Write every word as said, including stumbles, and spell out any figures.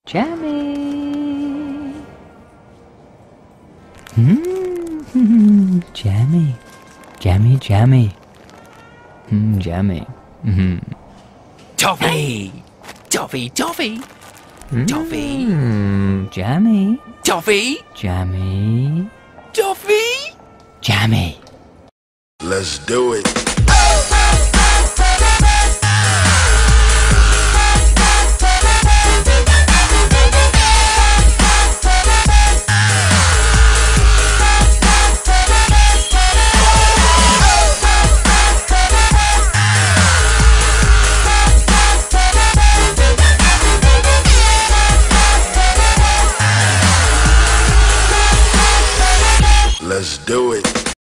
Jammy. Hmm. Jammy. Jammy, jammy. Hmm, jammy. Hmm. Toffee! Toffee, toffee! Toffee! Mm, jammy. Toffee! Jammy. Toffee! Jammy. Let's do it.